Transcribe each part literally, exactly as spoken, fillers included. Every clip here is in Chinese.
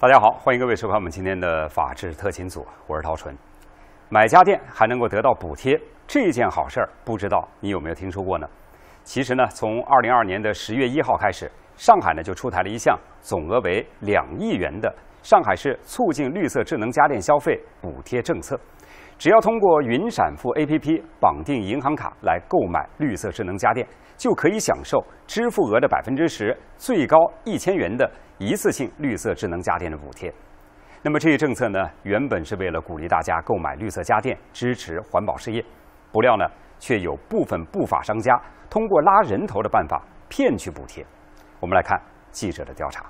大家好，欢迎各位收看我们今天的法治特勤组，我是陶纯。买家电还能够得到补贴，这件好事儿，不知道你有没有听说过呢？其实呢，从二零二二年的十月一号开始，上海呢就出台了一项总额为两亿元的上海市促进绿色智能家电消费补贴政策。只要通过云闪付 A P P 绑定银行卡来购买绿色智能家电，就可以享受支付额的百分之十，最高一千元的一次性绿色智能家电的补贴。那么这一政策呢，原本是为了鼓励大家购买绿色家电，支持环保事业，不料呢，却有部分不法商家通过拉人头的办法骗取补贴。我们来看记者的调查。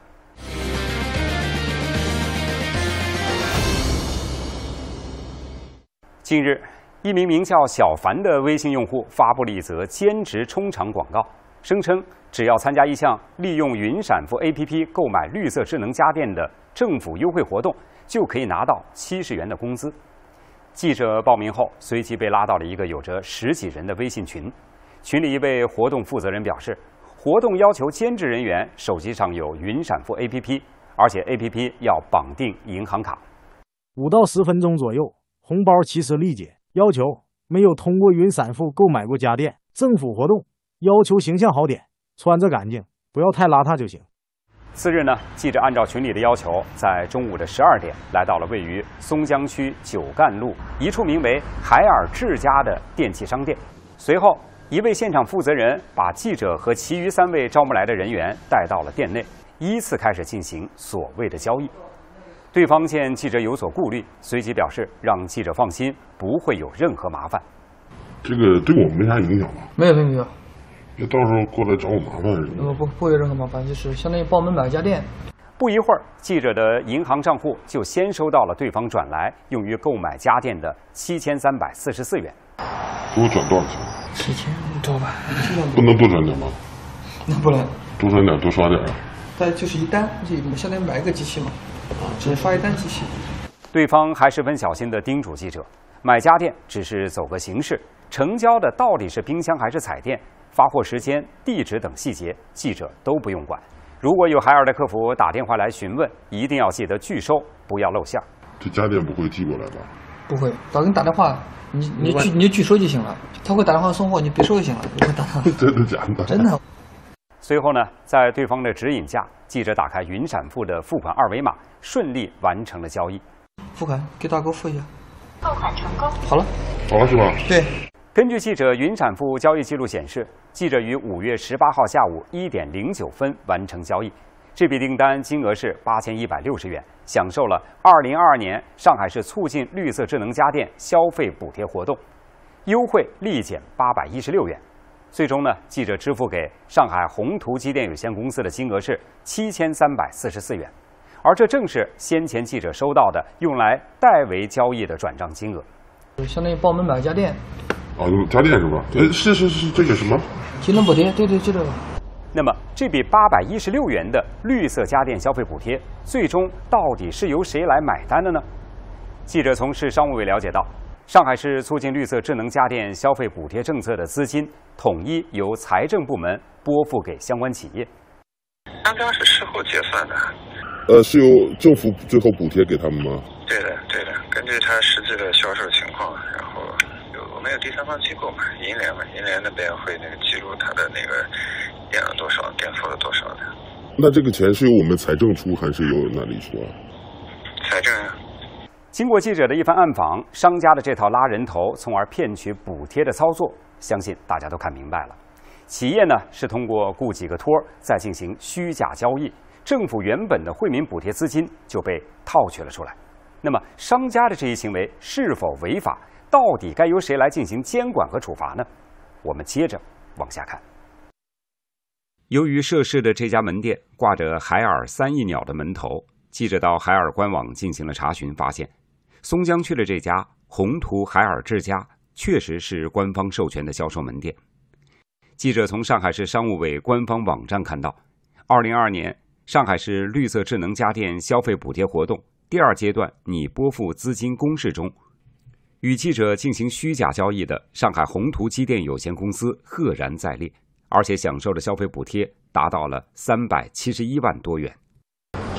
近日，一名名叫小凡的微信用户发布了一则兼职充场广告，声称只要参加一项利用云闪付 A P P 购买绿色智能家电的政府优惠活动，就可以拿到七十元的工资。记者报名后，随即被拉到了一个有着十几人的微信群。群里一位活动负责人表示，活动要求兼职人员手机上有云闪付 A P P， 而且 A P P 要绑定银行卡。 五到十分钟左右，红包其实立减，要求没有通过云闪付购买过家电，政府活动要求形象好点，穿着干净，不要太邋遢就行。 次日呢，记者按照群里的要求，在中午的十二点来到了位于松江区九干路一处名为海尔智家的电器商店。随后，一位现场负责人把记者和其余三位招募来的人员带到了店内，依次开始进行所谓的交易。对方见记者有所顾虑，随即表示让记者放心，不会有任何麻烦。 这个对我们没啥影响吧？ 没有没有没有。 那到时候过来找我麻烦是什么？ 呃不不会有任何麻烦，就是相当于帮我们买家电。 不一会儿，记者的银行账户就先收到了对方转来用于购买家电的七千三百四十四元。 给我转多少钱？ 七千多吧。 不能多转点吗？ 那不能。 多转点，多刷点啊。 但就是一单，就相当于买一个机器嘛，只能刷一单机器。 对方还十分小心地叮嘱记者，买家电只是走个形式，成交的到底是冰箱还是彩电，发货时间、地址等细节，记者都不用管。如果有海尔的客服打电话来询问，一定要记得拒收，不要露馅。 这家电不会寄过来吧？ 不会，早给你打电话，你你拒你就拒收就行了。他会打电话送货，你别收就行了。不会打电话。 真的假的？ 真的。 随后呢，在对方的指引下，记者打开云闪付的付款二维码，顺利完成了交易。 付款，给大哥付一下。 付款成功。 好了。 好了是吧？ 对。 根据记者云闪付交易记录显示，记者于五月十八号下午一点零九分完成交易，这笔订单金额是八千一百六十元，享受了二零二二年上海市促进绿色智能家电消费补贴活动，优惠立减八百一十六元。最终呢，记者支付给上海宏图机电有限公司的金额是七千三百四十四元，而这正是先前记者收到的用来代为交易的转账金额， 相当于帮我们买家电。 哦，家电是吧？哎，是是是，这个什么？ 节能补贴，对对，就这个。 那么这笔八百一十六元的绿色家电消费补贴，最终到底是由谁来买单的呢？记者从市商务委了解到，上海市促进绿色智能家电消费补贴政策的资金统一由财政部门拨付给相关企业。 商家是事后结算的。 呃，是由政府最后补贴给他们吗？ 对的，对的，根据他实际的销售情况，然后有我们有第三方机构嘛，银联嘛，银联那边会那个记录他的那个垫了多少，垫付了多少的。 那这个钱是由我们财政出还是由哪里出啊？ 财政啊。 经过记者的一番暗访，商家的这套拉人头，从而骗取补贴的操作，相信大家都看明白了。企业呢是通过雇几个托儿，再进行虚假交易，政府原本的惠民补贴资金就被套取了出来。那么，商家的这一行为是否违法？到底该由谁来进行监管和处罚呢？我们接着往下看。由于涉事的这家门店挂着海尔三翼鸟的门头，记者到海尔官网进行了查询，发现松江区的这家宏图海尔智家确实是官方授权的销售门店。记者从上海市商务委官方网站看到，二零二二年上海市绿色智能家电消费补贴活动第二阶段拟拨付资金公示中，与记者进行虚假交易的上海宏图机电有限公司赫然在列，而且享受的消费补贴达到了三百七十一万多元。 这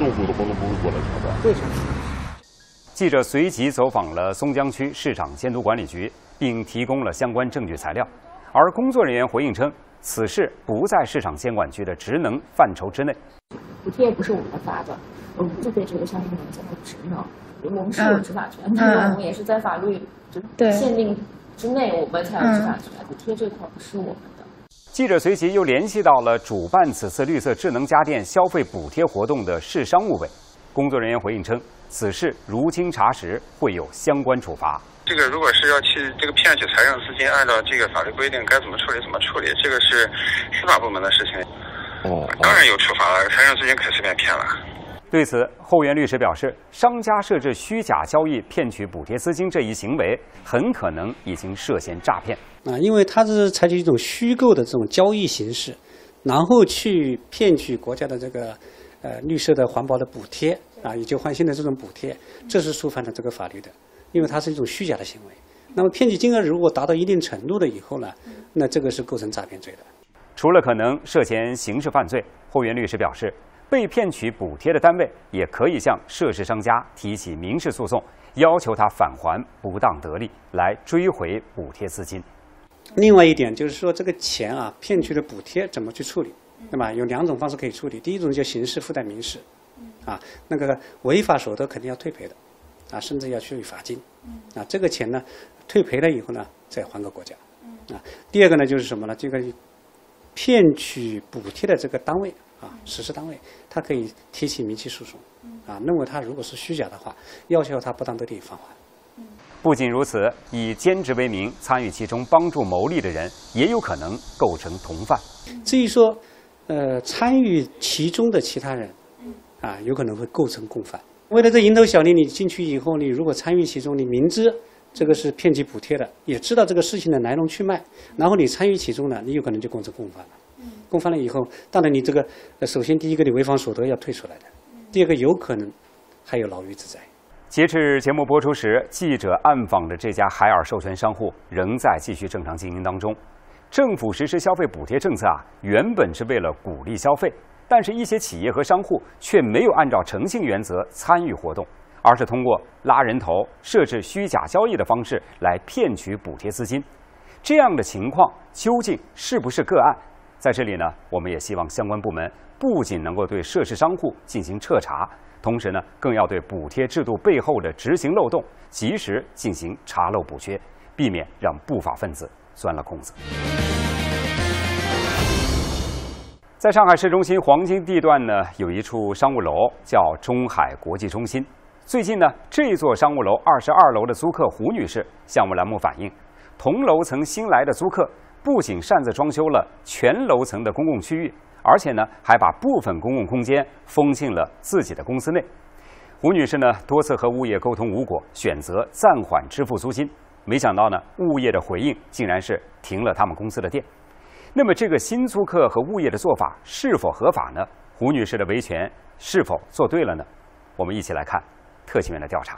政府的话都不会过来查办。 为什么？ 记者随即走访了松江区市场监督管理局，并提供了相关证据材料。而工作人员回应称，此事不在市场监管局的职能范畴之内。 补贴不是我们发的，我们就对这个相应文件的职能，我们是有执法权，但是我们也是在法律限定之内，我们才有执法权。补贴这块是我们的。 记者随即又联系到了主办此次绿色智能家电消费补贴活动的市商务委，工作人员回应称，此事如经查实，会有相关处罚。 这个如果是要去这个骗取财政资金，按照这个法律规定该怎么处理怎么处理，这个是司法部门的事情。 哦， 当然有处罚了，财政资金可随便骗了。 对此，后援律师表示，商家设置虚假交易骗取补贴资金这一行为，很可能已经涉嫌诈骗。 啊，因为它是采取一种虚构的这种交易形式，然后去骗取国家的这个呃绿色的环保的补贴啊，以旧换新的这种补贴，这是触犯了这个法律的，因为它是一种虚假的行为。那么骗取金额如果达到一定程度了以后呢，那这个是构成诈骗罪的。 除了可能涉嫌刑事犯罪，后援律师表示，被骗取补贴的单位也可以向涉事商家提起民事诉讼，要求他返还不当得利，来追回补贴资金。 另外一点就是说，这个钱啊，骗取的补贴怎么去处理？对吧？有两种方式可以处理。第一种叫刑事附带民事，啊，那个违法所得肯定要退赔的，啊，甚至要处以罚金，啊，这个钱呢，退赔了以后呢，再还给国家，啊。第二个呢，就是什么呢？这个骗取补贴的这个单位啊，实施单位，他可以提起民事诉讼，啊，认为他如果是虚假的话，要求他不当得利返还。 不仅如此，以兼职为名参与其中帮助牟利的人，也有可能构成同犯。 至于说，呃，参与其中的其他人，啊，有可能会构成共犯。为了这蝇头小利，你进去以后，你如果参与其中，你明知这个是骗取补贴的，也知道这个事情的来龙去脉，然后你参与其中呢，你有可能就构成共犯了。共犯了以后，当然你这个，呃，首先第一个你违法所得要退出来的，第二个有可能还有牢狱之灾。 截至节目播出时，记者暗访的这家海尔授权商户仍在继续正常经营当中。政府实施消费补贴政策啊，原本是为了鼓励消费，但是一些企业和商户却没有按照诚信原则参与活动，而是通过拉人头、设置虚假交易的方式来骗取补贴资金。这样的情况究竟是不是个案？在这里呢，我们也希望相关部门不仅能够对涉事商户进行彻查，同时呢，更要对补贴制度背后的执行漏洞及时进行查漏补缺，避免让不法分子钻了空子。在上海市中心黄金地段呢，有一处商务楼叫中海国际中心。最近呢，这座商务楼二十二楼的租客胡女士向我们栏目反映，同楼层新来的租客不仅擅自装修了全楼层的公共区域，而且呢，还把部分公共空间封进了自己的公司内。胡女士呢，多次和物业沟通无果，选择暂缓支付租金。没想到呢，物业的回应竟然是停了他们公司的电。那么，这个新租客和物业的做法是否合法呢？胡女士的维权是否做对了呢？我们一起来看特勤员的调查。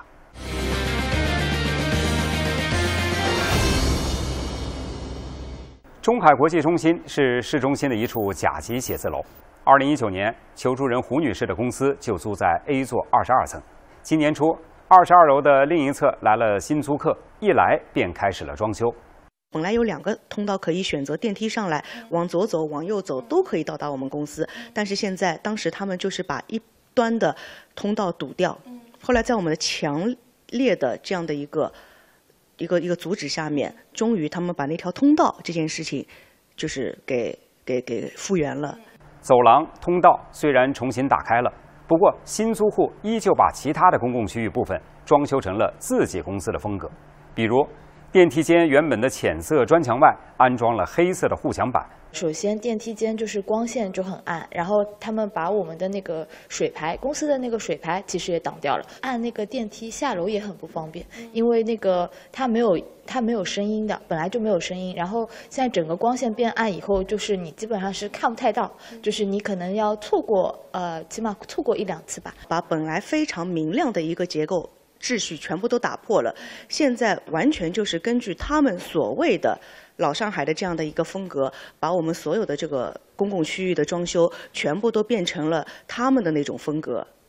中海国际中心是市中心的一处甲级写字楼。二零一九年，求助人胡女士的公司就租在 A 座二十二层。今年初，二十二楼的另一侧来了新租客，一来便开始了装修。 本来有两个通道可以选择，电梯上来往左走、往右走都可以到达我们公司，但是现在当时他们就是把一端的通道堵掉，后来在我们的强烈的这样的一个。一个一个阻止下面，终于他们把那条通道这件事情，就是给给给复原了。 走廊、通道虽然重新打开了，不过新租户依旧把其他的公共区域部分装修成了自己公司的风格，比如电梯间原本的浅色砖墙外安装了黑色的护墙板。 首先，电梯间就是光线就很暗，然后他们把我们的那个水牌，公司的那个水牌其实也挡掉了。按那个电梯下楼也很不方便，因为那个它没有它没有声音的，本来就没有声音。然后现在整个光线变暗以后，就是你基本上是看不太到，就是你可能要错过呃，起码错过一两次吧。 把本来非常明亮的一个结构秩序全部都打破了，现在完全就是根据他们所谓的老上海的这样的一个风格，把我们所有的这个公共区域的装修全部都变成了他们的那种风格。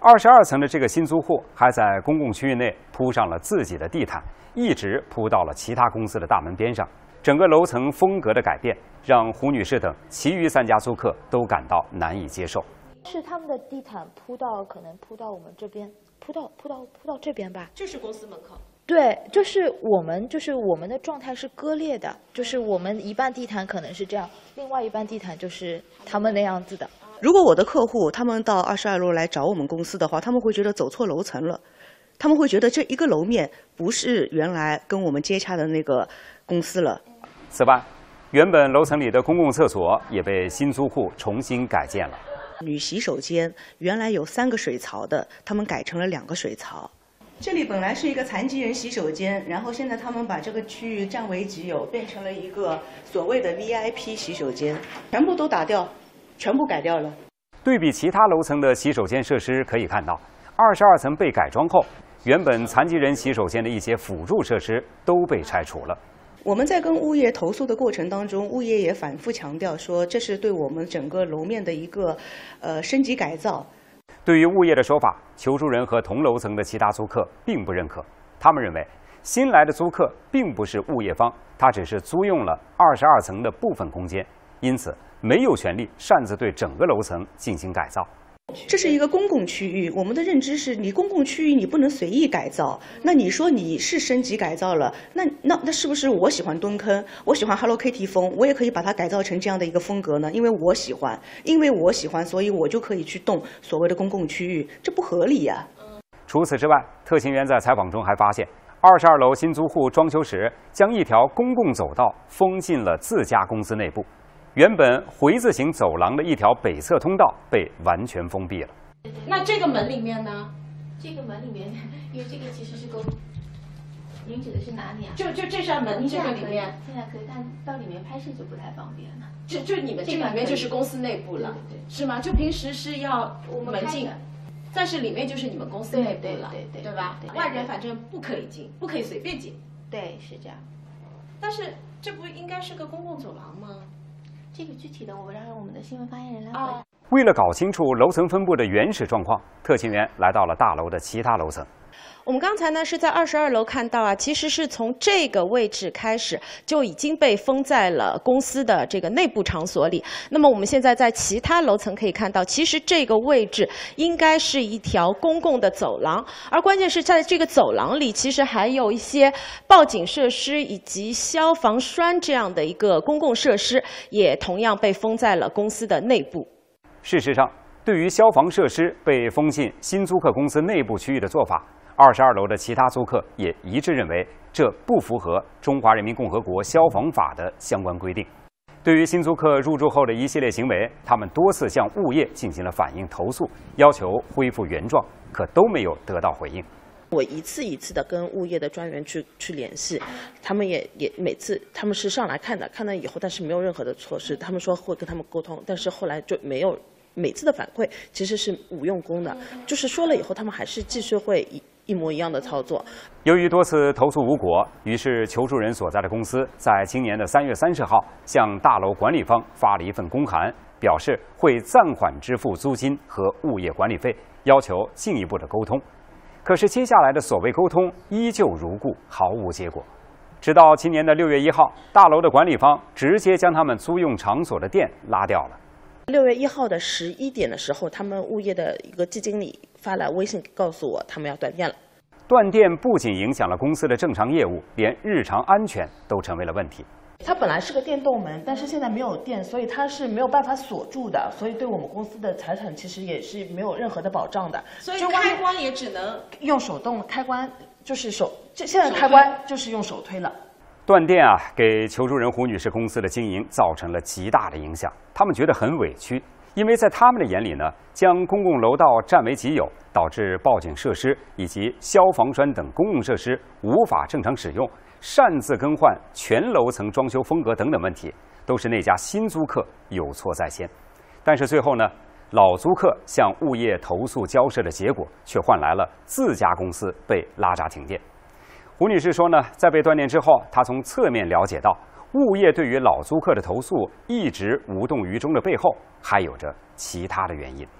二十二层的这个新租户还在公共区域内铺上了自己的地毯，一直铺到了其他公司的大门边上。整个楼层风格的改变，让胡女士等其余三家租客都感到难以接受。 是他们的地毯铺到可能铺到我们这边，铺到铺到铺到这边吧。 这是公司门口。 对，就是我们就是我们的状态是割裂的，就是我们一半地毯可能是这样，另外一半地毯就是他们那样子的。 如果我的客户他们到二十二楼来找我们公司的话，他们会觉得走错楼层了，他们会觉得这一个楼面不是原来跟我们接洽的那个公司了。 此外，原本楼层里的公共厕所也被新租户重新改建了。 女洗手间原来有三个水槽的，他们改成了两个水槽。这里本来是一个残疾人洗手间，然后现在他们把这个区域占为己有，变成了一个所谓的 V I P 洗手间，全部都打掉，全部改掉了。 对比其他楼层的洗手间设施，可以看到，二十二层被改装后，原本残疾人洗手间的一些辅助设施都被拆除了。 我们在跟物业投诉的过程当中，物业也反复强调说，这是对我们整个楼面的一个呃升级改造。 对于物业的说法，求助人和同楼层的其他租客并不认可。他们认为，新来的租客并不是物业方，他只是租用了二十二层的部分空间，因此没有权利擅自对整个楼层进行改造。 这是一个公共区域，我们的认知是你公共区域你不能随意改造。那你说你是升级改造了，那那那是不是我喜欢蹲坑，我喜欢 Hello Kitty 风，我也可以把它改造成这样的一个风格呢？因为我喜欢，因为我喜欢，所以我就可以去动所谓的公共区域，这不合理呀、啊。 除此之外，特勤员在采访中还发现，二十二楼新租户装修时将一条公共走道封进了自家公司内部。原本回字形走廊的一条北侧通道被完全封闭了。 那这个门里面呢？ 这个门里面，因为这个其实是个，您指的是哪里啊？ 就就这扇门这个里面， 现在可以，但到里面拍摄就不太方便了。 就就你们这个里面就是公司内部了， 对对对， 是吗？就平时是要门禁，但是里面就是你们公司内部了， 对对对， 对吧？外人反正不可以进，不可以随便进。 对，是这样。 但是这不应该是个公共走廊吗？ 这个具体的，我让我们的新闻发言人来回答。 为了搞清楚楼层分布的原始状况，特勤员来到了大楼的其他楼层。 我们刚才呢是在二十二楼看到啊，其实是从这个位置开始就已经被封在了公司的这个内部场所里。那么我们现在在其他楼层可以看到，其实这个位置应该是一条公共的走廊，而关键是在这个走廊里，其实还有一些报警设施以及消防栓这样的一个公共设施，也同样被封在了公司的内部。 事实上，对于消防设施被封进新租客公司内部区域的做法，二十二楼的其他租客也一致认为，这不符合《中华人民共和国消防法》的相关规定。对于新租客入住后的一系列行为，他们多次向物业进行了反映投诉，要求恢复原状，可都没有得到回应。 我一次一次的跟物业的专员去去联系，他们也也每次他们是上来看的，看了以后，但是没有任何的措施。他们说会跟他们沟通，但是后来就没有。每次的反馈其实是无用功的，就是说了以后，他们还是继续会一一模一样的操作。 由于多次投诉无果，于是求助人所在的公司在今年的三月三十号向大楼管理方发了一份公函，表示会暂缓支付租金和物业管理费，要求进一步的沟通。可是接下来的所谓沟通依旧如故，毫无结果。直到今年的六月一号，大楼的管理方直接将他们租用场所的电拉掉了。 六月一号的十一点的时候，他们物业的一个季经理发来微信告诉我，他们要断电了。 断电不仅影响了公司的正常业务，连日常安全都成为了问题。 它本来是个电动门，但是现在没有电，所以它是没有办法锁住的，所以对我们公司的财产其实也是没有任何的保障的。 所以开关也只能用手动开关，就是手，这现在开关就是用手推了。 断电啊，给求助人胡女士公司的经营造成了极大的影响。他们觉得很委屈，因为在他们的眼里呢，将公共楼道占为己有，导致报警设施以及消防栓等公共设施无法正常使用，擅自更换全楼层装修风格等等问题，都是那家新租客有错在先。但是最后呢，老租客向物业投诉交涉的结果，却换来了自家公司被拉闸停电。胡女士说呢，在被断电之后，她从侧面了解到，物业对于老租客的投诉一直无动于衷的背后，还有着其他的原因。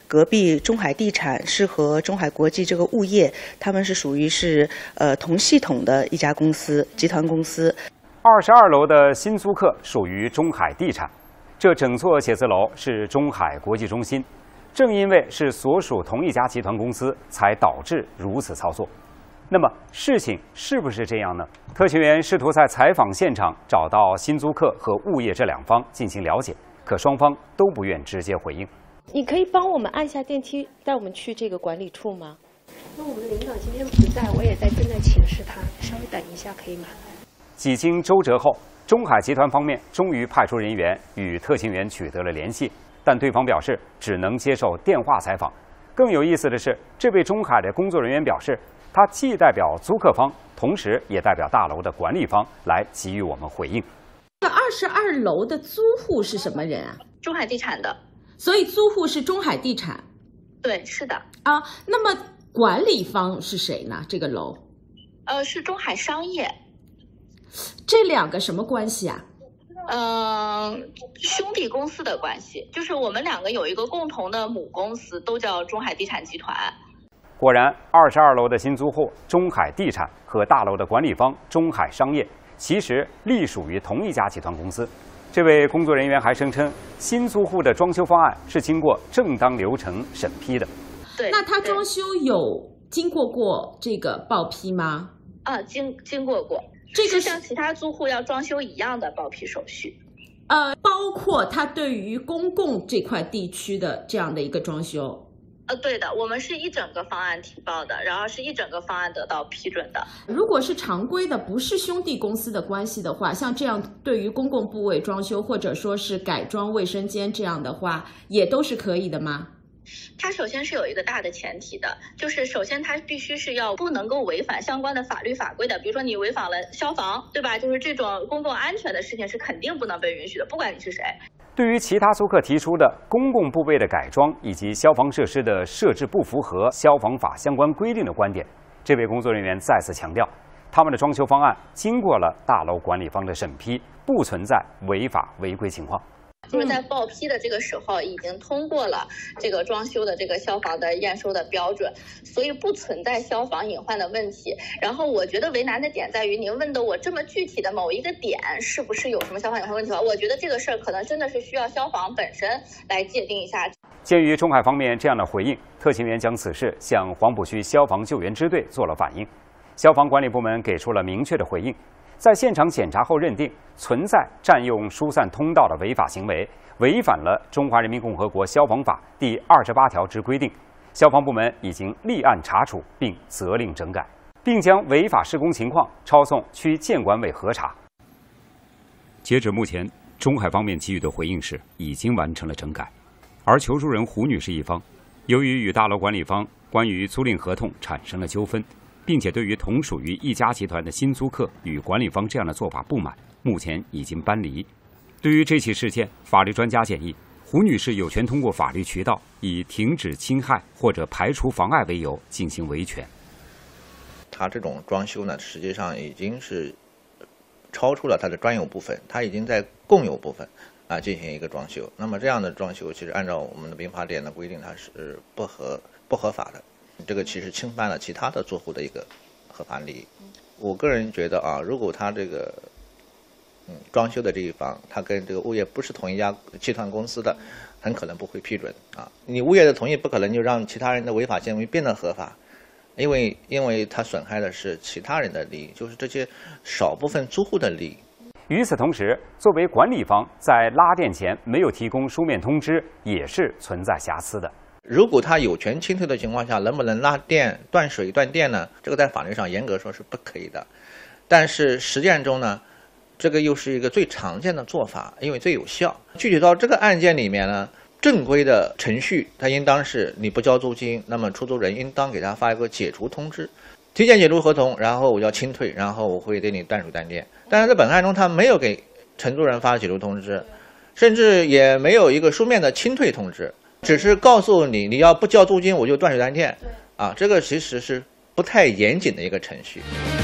隔壁中海地产是和中海国际这个物业，他们是属于是呃同系统的一家公司集团公司。 二十二楼的新租客属于中海地产，这整座写字楼是中海国际中心。正因为是所属同一家集团公司，才导致如此操作。那么事情是不是这样呢？特勤员试图在采访现场找到新租客和物业这两方进行了解，可双方都不愿直接回应。 你可以帮我们按下电梯，带我们去这个管理处吗？ 那我们的领导今天不在，我也在正在请示他，稍微等一下可以吗？ 几经周折后，中海集团方面终于派出人员与特勤员取得了联系。但对方表示只能接受电话采访。更有意思的是，这位中海的工作人员表示，他既代表租客方，同时也代表大楼的管理方来给予我们回应。 这二十二楼的租户是什么人啊？ 中海地产的。 所以租户是中海地产。 对，是的。 啊，那么管理方是谁呢？这个楼？ 呃，是中海商业。 这两个什么关系啊？ 嗯、呃，兄弟公司的关系，就是我们两个有一个共同的母公司，都叫中海地产集团。 果然，二十二楼的新租户中海地产和大楼的管理方中海商业，其实隶属于同一家集团公司。这位工作人员还声称，新租户的装修方案是经过正当流程审批的。 对， 那他装修有经过过这个报批吗？ 啊，经经过过。这个像其他租户要装修一样的报批手续， 呃，包括他对于公共这块地区的这样的一个装修。 呃，对的，我们是一整个方案提报的，然后是一整个方案得到批准的。 如果是常规的，不是兄弟公司的关系的话，像这样对于公共部位装修或者说是改装卫生间这样的话，也都是可以的吗？ 它首先是有一个大的前提的，就是首先它必须是要不能够违反相关的法律法规的，比如说你违反了消防，对吧？就是这种公共安全的事情是肯定不能被允许的，不管你是谁。 对于其他租客提出的公共部位的改装以及消防设施的设置不符合消防法相关规定的观点，这位工作人员再次强调，他们的装修方案经过了大楼管理方的审批，不存在违法违规情况。 就是在报批的这个时候已经通过了这个装修的这个消防的验收的标准，所以不存在消防隐患的问题。然后我觉得为难的点在于，您问的我这么具体的某一个点是不是有什么消防隐患问题吧？我觉得这个事儿可能真的是需要消防本身来界定一下。 鉴于中海方面这样的回应，特勤员将此事向黄埔区消防救援支队做了反映。消防管理部门给出了明确的回应，在现场检查后认定存在占用疏散通道的违法行为，违反了《中华人民共和国消防法》第二十八条之规定。消防部门已经立案查处并责令整改，并将违法施工情况抄送区建管委核查。截止目前，中海方面给予的回应是已经完成了整改，而求助人胡女士一方，由于与大楼管理方关于租赁合同产生了纠纷，并且对于同属于一家集团的新租客与管理方这样的做法不满，目前已经搬离。对于这起事件，法律专家建议，胡女士有权通过法律渠道，以停止侵害或者排除妨碍为由进行维权。 他这种装修呢，实际上已经是超出了他的专有部分，他已经在共有部分啊进行一个装修。那么这样的装修，其实按照我们的民法典的规定，它是不合不合法的。这个其实侵犯了其他的租户的一个合法利益。我个人觉得啊，如果他这个嗯装修的这一方，他跟这个物业不是同一家集团公司的，很可能不会批准啊。你物业的同意不可能就让其他人的违法行为变得合法，因为因为他损害的是其他人的利益，就是这些少部分租户的利益。 与此同时，作为管理方，在拉电前没有提供书面通知，也是存在瑕疵的。 如果他有权侵退的情况下，能不能拉电、断水、断电呢？这个在法律上严格说是不可以的。但是实践中呢，这个又是一个最常见的做法，因为最有效。具体到这个案件里面呢，正规的程序，它应当是你不交租金，那么出租人应当给他发一个解除通知，提前解除合同，然后我要清退，然后我会对你断水断电。但是在本案中，他没有给承租人发解除通知，甚至也没有一个书面的清退通知。只是告诉你，你要不交租金，我就断水断电，啊，这个其实是不太严谨的一个程序。